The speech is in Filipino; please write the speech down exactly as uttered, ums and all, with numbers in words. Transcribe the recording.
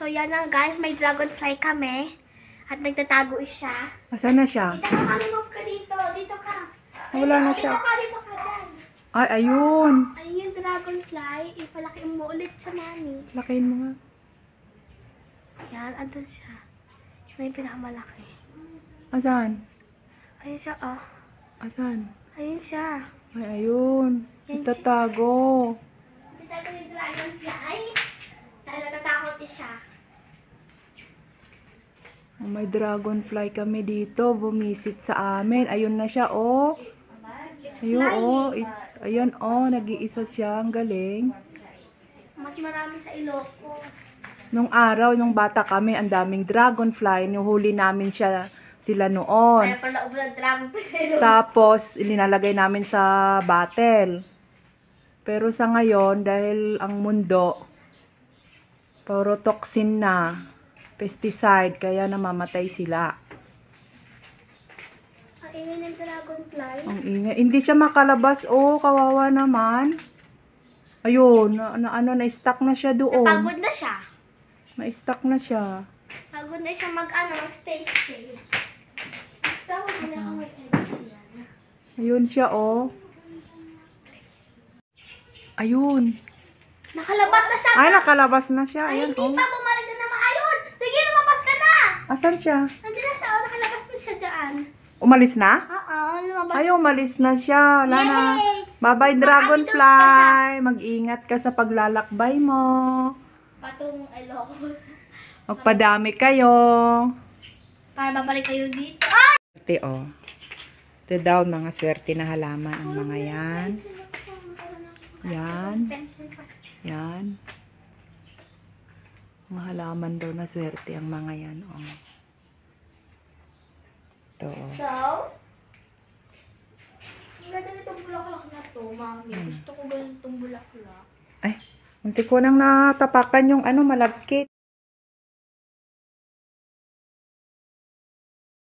So, yan na guys. May dragonfly kami. At nagtatago siya. Asan na siya? Dito ka, move ka dito. Dito ka. Wala na Dito, siya. Dito ka, dito ka dyan. Ay, ayun. Ayun yung dragonfly. Ipalakiin mo ulit siya, mami. Lakihin mo nga. Yan, andun siya. Yan yung pinakamalaki. Asan? Ayun siya, oh. Asan? Ayun siya. Ay, ayun. Itatago. Dito tayo yung dragonfly. Dahil natatakot siya. Oh, may dragonfly kami dito. Bumisit sa amin. Ayun na siya, oh. Ayun, oh. It's, ayun, oh. Nag-iisa siya. Ang galing. Mas marami sa Ilocos. Nung araw, nung bata kami, ang daming dragonfly. Nuhuli namin siya, sila noon. Kaya pala ulan dragonfly sa Ilocos. Tapos, ilinalagay namin sa battle. Pero sa ngayon, dahil ang mundo, puro toxin na, pesticide, kaya namamatay sila. Ang ingay ng dragonfly. Ang ingay. Hindi siya makalabas. Oh, kawawa naman. Ayun, na, na, ano, na-stuck na siya doon. Napagod na siya. Ma-stuck na siya. Pagod na siya mag, ano, mag-stay still. Gusto ko na ako mag-edit yan. Ayun siya, oh. Ayun. Nakalabas na siya. Ay, nakalabas na siya. Ay, Ayun, hindi oh. pa. Bumalik ka na maayun. Sige, lumabas ka na. Asan siya? Nandiyan na siya. Oh, nakalabas na siya dyan. Umalis na? Oo, lumabas. Ay, umalis na siya. Wala na. Yay! Bye-bye, dragonfly. Mag-ingat ka sa paglalakbay mo. Patong Ilocos. Magpadami kayo. Para babalik kayo dito. Ito, oh. Ito daw, mga swerte na halaman ang mga yan. Yan. Yan. Mga halaman daw na swerte ang mga yan, oh. Ito, oh. So, ang ganda nitong bulaklak na to, mami. Gusto ko ganitong bulaklak. Ay, munti ko nang natapakan yung ano, malagkit.